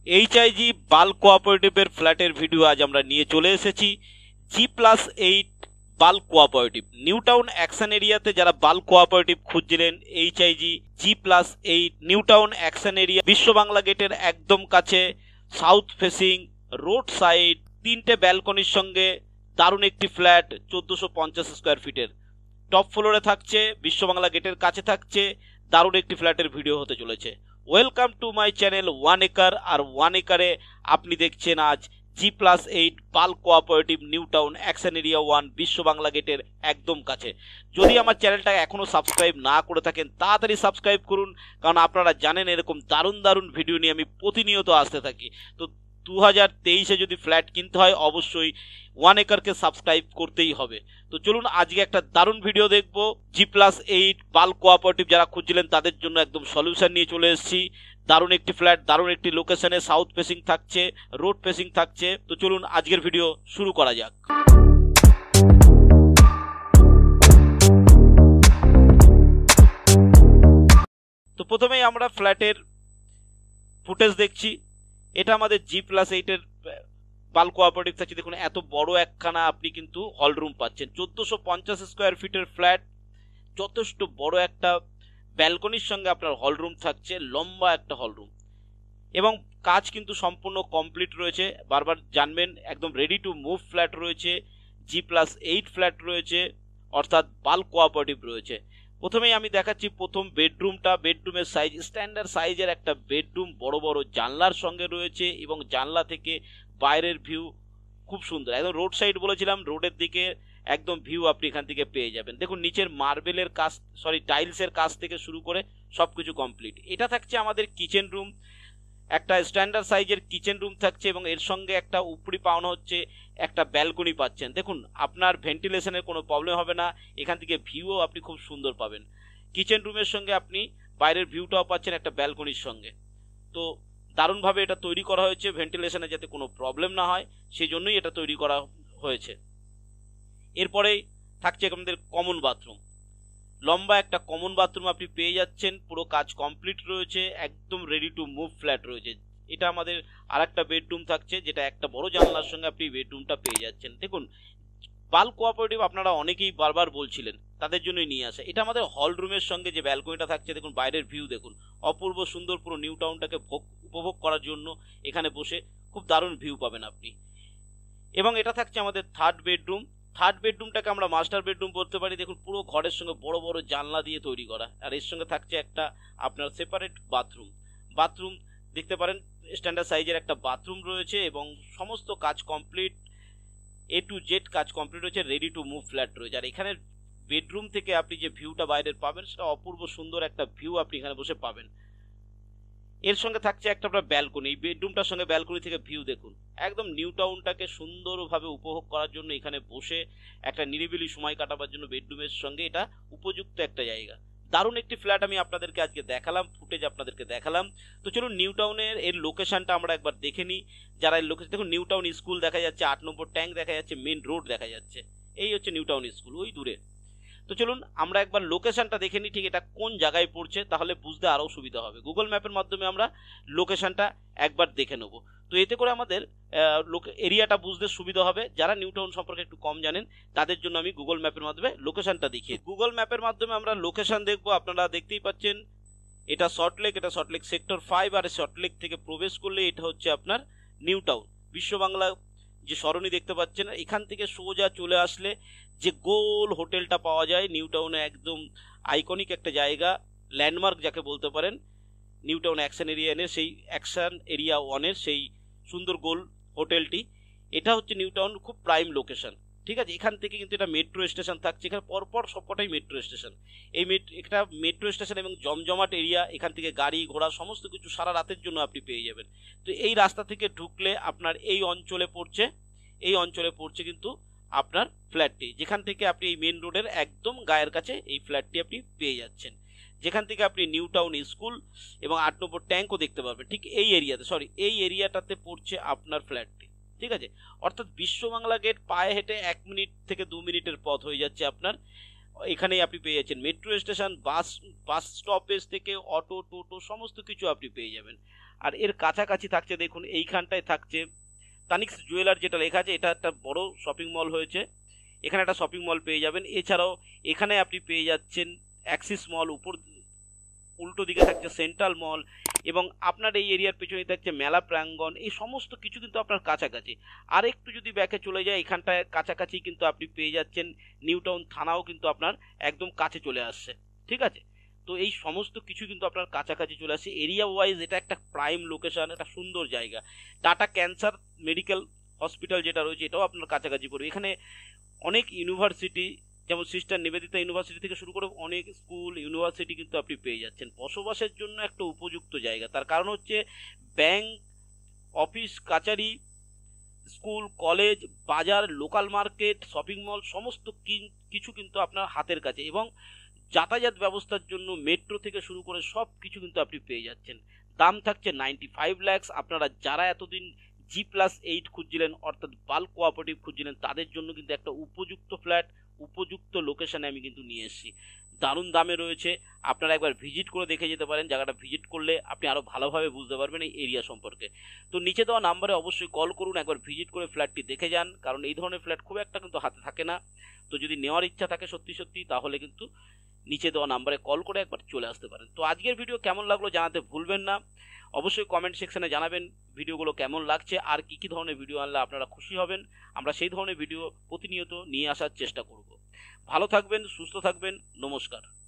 HIG bulk কোঅপারেটিভের ফ্ল্যাটের video আজ আমরা নিয়ে চলে এসেছি। G+8 bulk cooperative New Town Action এরিয়াতে যারা বাল্ক কোঅপারেটিভ খুঁজছিলেন, HIG G+8 New Town Action area Biswa Bangla গেটের একদম কাছে, সাউথ ফেসিং, রোড সাইড, 3টে ব্যালকনির সঙ্গে দারুণ একটি ফ্ল্যাট 1450 স্কোয়ার ফিটের। টপ ফ্লোরে থাকছে, বিশ্ব বাংলা গেটের কাছে থাকছে, দারুণ একটি ফ্ল্যাটের ভিডিও হতে চলেছে। Welcome to my channel 1 acre. আর 1 একরে আপনি দেখছেন আজ G+8 bulk cooperative New Town Action area 1 Biswa Bangla গেটের একদম কাছে। যদি আমার চ্যানেলটা এখনো সাবস্ক্রাইব না করে থাকেন তাড়াতাড়ি সাবস্ক্রাইব করুন, কারণ আপনারা জানেন এরকম দারুণ দারুণ ভিডিও নিয়ে আমি প্রতিনিয়ত আসতে থাকি। তো 2023-এ যদি ফ্ল্যাট কিনতে হয় অবশ্যই 1 একরকে সাবস্ক্রাইব করতেই হবে। তো চলুন আজকে একটা দারুণ ভিডিও দেখব। G+8 বাল্ক কোঅপারেটিভ যারা খুঁজছিলেন তাদের জন্য একদম সলিউশন নিয়ে চলে এসেছি। দারুণ একটি ফ্ল্যাট, দারুণ একটি লোকেশনে, সাউথ ফেসিং থাকছে, রোড ফেসিং থাকছে। তো চলুন আজকের ভিডিও শুরু করা যাক। তো প্রথমেই আমরা ফ্ল্যাটের ফুটেজ দেখছি। এটা আমাদের G+8-এর বাল্ক কোঅপারেটিভ থাকছে। দেখুন এত বড় একখানা আপনি কিন্তু হল রুম পাচ্ছেন। 1450 স্কোয়ার ফিটের ফ্ল্যাট, যথেষ্ট বড় একটা ব্যালকনির সঙ্গে আপনার হল রুম থাকছে, লম্বা একটা হল রুম, এবং কাজ কিন্তু সম্পূর্ণ কমপ্লিট রয়েছে। বারবার জানবেন একদম রেডি টু মুভ ফ্ল্যাট রয়েছে, G+8 ফ্ল্যাট রয়েছে, অর্থাৎ বাল্ক কোঅপারেটিভ রয়েছে। প্রথমেই আমি দেখাচ্ছি প্রথম বেডরুমটা। বেডরুমের সাইজ স্ট্যান্ডার্ড সাইজের একটা বেডরুম, বড় বড় জানলার সঙ্গে রয়েছে এবং জানলা থেকে বাইরের ভিউ খুব সুন্দর। একদম রোড সাইড বলেছিলাম, রোডের দিকে একদম ভিউ আপনি এখান থেকে পেয়ে যাবেন। দেখুন নিচের মার্বেলের কাজ, টাইলসের কাজ থেকে শুরু করে সবকিছু কমপ্লিট। এটা থাকছে আমাদের কিচেন রুম, একটা স্ট্যান্ডার্ড সাইজের কিচেন রুম থাকছে এবং এর সঙ্গে একটা উপরি পাওনা হচ্ছে একটা ব্যালকনি পাচ্ছেন। দেখুন আপনার ভেন্টিলেশনের কোনো প্রবলেম হবে না, এখান থেকে ভিউও আপনি খুব সুন্দর পাবেন। কিচেন রুমের সঙ্গে আপনি বাইরের ভিউটাও পাচ্ছেন একটা ব্যালকনির সঙ্গে। তো দারুণভাবে এটা তৈরি করা হয়েছে, ভেন্টিলেশনে যাতে কোনো প্রবলেম না হয় সেই জন্যই এটা তৈরি করা হয়েছে। এরপরেই থাকছে আমাদের কমন বাথরুম। লম্বা একটা কমন বাথরুম আপনি পেয়ে যাচ্ছেন, পুরো কাজ কমপ্লিট রয়েছে, একদম রেডি টু মুভ ফ্ল্যাট রয়েছে। এটা আমাদের আরেকটা বেডরুম থাকছে, যেটা একটা বড় জানলার সঙ্গে আপনি বেডরুমটা পেয়ে যাচ্ছেন। দেখুন বাল্ক কোঅপারেটিভ আপনারা অনেকেই বারবার বলছিলেন, তাদের জন্যই নিয়ে আসে। এটা আমাদের হল রুমের সঙ্গে যে ব্যালকনিটা থাকছে, দেখুন বাইরের ভিউ দেখুন, অপূর্ব সুন্দর। পুরো নিউ টাউনটাকে উপভোগ করার জন্য এখানে বসে খুব দারুণ ভিউ পাবেন আপনি। এবং এটা থাকছে আমাদের থার্ড বেডরুম। থার্ড বেডরুমটাকে আমরা মাস্টার বেডরুম বলতে পারি। দেখুন পুরো ঘরের সঙ্গে বড় বড় জানলা দিয়ে তৈরি করা, আর এর সঙ্গে থাকছে একটা আপনার সেপারেট বাথরুম। বাথরুম দেখতে পারেন, স্ট্যান্ডার্ড সাইজের একটা বাথরুম রয়েছে এবং সমস্ত কাজ কমপ্লিট, A to Z কাজ কমপ্লিট হয়েছে, রেডি টু মুভ ফ্ল্যাট রয়েছে। আর এখানে বেডরুম থেকে আপনি যে ভিউটা বাইরের পাবেন সেটা অপূর্ব সুন্দর একটা ভিউ আপনি এখানে বসে পাবেন। এর সঙ্গে থাকছে একটা আপনার ব্যালকনি। বেডরুমটার সঙ্গে ব্যালকনি থেকে ভিউ দেখুন, একদম নিউ টাউনটাকে সুন্দরভাবে উপভোগ করার জন্য এখানে বসে একটা নিরিবিলি সময় কাটাবার জন্য বেডরুমের সঙ্গে এটা উপযুক্ত একটা জায়গা। দারুণ একটি ফ্ল্যাট আমি আপনাদেরকে আজকে দেখালাম, ফুটেজ আপনাদেরকে দেখালাম। তো চলুন নিউ টাউনের এর লোকেশনটা আমরা একবার দেখে নিই। যারা এর লোকেশন দেখুন, নিউ টাউন স্কুল দেখা যাচ্ছে, 8 নম্বর ট্যাঙ্ক দেখা যাচ্ছে, মেন রোড দেখা যাচ্ছে। এই হচ্ছে নিউ টাউন স্কুল, ওই দূরে। তো চলুন আমরা একবার লোকেশনটা দেখে নিই, ঠিক এটা কোন জায়গায় পড়ছে, তাহলে বুঝতে আরও সুবিধা হবে। গুগল ম্যাপের মাধ্যমে আমরা লোকেশনটা একবার দেখে নেব। তো এতে করে আমাদের এরিয়াটা বুঝতে সুবিধা হবে। যারা নিউ টাউন সম্পর্কে একটু কম জানেন তাদের জন্য আমি গুগল ম্যাপের মাধ্যমে লোকেশনটা দেখিয়ে, গুগল ম্যাপের মাধ্যমে আমরা লোকেশন দেখব। আপনারা দেখতেই পাচ্ছেন এটা সল্টলেক, এটা সল্টলেক সেক্টর 5, আর সল্টলেক থেকে প্রবেশ করলে এটা হচ্ছে আপনার নিউ টাউন। বিশ্ব বাংলা যে সরণি দেখতে পাচ্ছেন, এখান থেকে সোজা চলে আসলে যে গোল হোটেলটা পাওয়া যায় নিউ টাউনে, একদম আইকনিক একটা জায়গা, ল্যান্ডমার্ক যাকে বলতে পারেন, নিউ টাউন অ্যাকশন এরিয়া এর সেই অ্যাকশন এরিয়া 1-এর সেই সুন্দর গোল হোটেলটি। এটা হচ্ছে নিউ টাউন খুব প্রাইম লোকেশন। ঠিক আছে, এখান থেকে কিন্তু এটা মেট্রো স্টেশন থাকছে, এখানে পরপর সবকটাই মেট্রো স্টেশন। এটা মেট্রো স্টেশন এবং জমজমাট এরিয়া, এখান থেকে গাড়ি ঘোড়া সমস্ত কিছু সারা রাতের জন্য আপনি পেয়ে যাবেন। তো এই রাস্তা থেকে ঢুকলে আপনার এই অঞ্চলে পড়ছে কিন্তু আপনার ফ্ল্যাটটি, যেখান থেকে আপনি এই মেন রোডের একদম গায়ের কাছে এই ফ্ল্যাটটি আপনি পেয়ে যাচ্ছেন, যেখান থেকে আপনি নিউ টাউন স্কুল এবং 8 নম্বর ট্যাঙ্কও দেখতে পাবেন। ঠিক এই এরিয়াতে, এই এরিয়াটাতে পড়ছে আপনার ফ্ল্যাটটি। ঠিক আছে, অর্থাৎ বিশ্ব বাংলা গেট পায়ে হেঁটে 1 মিনিট থেকে 2 মিনিটের পথ হয়ে যাচ্ছে আপনার। এখানেই আপনি পেয়ে যাচ্ছেন মেট্রো স্টেশন, বাস স্টপেজ থেকে অটো টোটো সমস্ত কিছু আপনি পেয়ে যাবেন। আর এর কাছাকাছি থাকছে দেখুন এইখানটায় থাকছে তানিক্স জুয়েলার, যেটা লেখা আছে, এটা একটা বড় শপিং মল হয়েছে, এখানে একটা শপিং মল পেয়ে যাবেন। এছাড়াও এখানে আপনি পেয়ে যাচ্ছেন অ্যাক্সিস মল, উপর উল্টো দিকে থাকছে সেন্ট্রাল মল, এবং আপনার এই এরিয়ার পেছনে থাকছে মেলা প্রাঙ্গণ। এই সমস্ত কিছু কিন্তু আপনার কাছাকাছি। আর একটু যদি ব্যাকে চলে যায়, এখানটায় কাছাকাছি কিন্তু আপনি পেয়ে যাচ্ছেন নিউ টাউন থানাও কিন্তু আপনার একদম কাছে চলে আসছে, ঠিক আছে। তো এই সমস্ত কিছু কিন্তু আপনার কাছাকাছি চলে আসছে। এরিয়া ওয়াইজ এটা একটা প্রাইম লোকেশন, একটা সুন্দর জায়গা। টাটা ক্যান্সার মেডিকেল হসপিটাল যেটা রয়েছে এটাও আপনার কাছাকাছি পড়বে। এখানে অনেক ইউনিভার্সিটি, যেমন সিস্টার নিবেদিতা ইউনিভার্সিটি থেকে শুরু করে অনেক স্কুল ইউনিভার্সিটি কিন্তু আপনি পেয়ে যাচ্ছেন। বসবাসের জন্য একটা উপযুক্ত জায়গা, তার কারণ হচ্ছে ব্যাংক, অফিস কাচারি, স্কুল, কলেজ, বাজার, লোকাল মার্কেট, শপিং মল সমস্ত কিছু কিন্তু আপনার হাতের কাছে, এবং যাতায়াত ব্যবস্থার জন্য মেট্রো থেকে শুরু করে সব কিছু কিন্তু আপনি পেয়ে যাচ্ছেন। দাম থাকছে 95 lakhs। আপনারা যারা এতদিন G+8 খুঁজছিলেন, অর্থাৎ বাল্ক কোঅপারেটিভ খুঁজছিলেন, তাদের জন্য কিন্তু একটা উপযুক্ত ফ্ল্যাট, উপযুক্ত লোকেশনে আমি কিন্তু নিয়ে এসেছি। দারুণ দামে রয়েছে, আপনারা একবার ভিজিট করে দেখে যেতে পারেন। জায়গাটা ভিজিট করলে আপনি আরও ভালোভাবে বুঝতে পারবেন এই এরিয়া সম্পর্কে। তো নিচে দেওয়া নাম্বারে অবশ্যই কল করুন, একবার ভিজিট করে ফ্ল্যাটটি দেখে যান, কারণ এই ধরনের ফ্ল্যাট খুব একটা কিন্তু হাতে থাকে না। তো যদি নেওয়ার ইচ্ছা থাকে সত্যি সত্যি, তাহলে কিন্তু নিচে দেওয়া নাম্বারে কল করে একবার চলে আসতে পারেন। তো আজকের ভিডিও কেমন লাগলো জানাতে ভুলবেন না, অবশ্যই কমেন্ট সেকশনে জানাবেন ভিডিওগুলো কেমন লাগছে, আর কি কি ধরনের ভিডিও আনলে আপনারা খুশি হবেন। আমরা সেই ধরনের ভিডিও প্রতিনিয়ত নিয়ে আসার চেষ্টা করব। ভালো থাকবেন, সুস্থ থাকবেন, নমস্কার।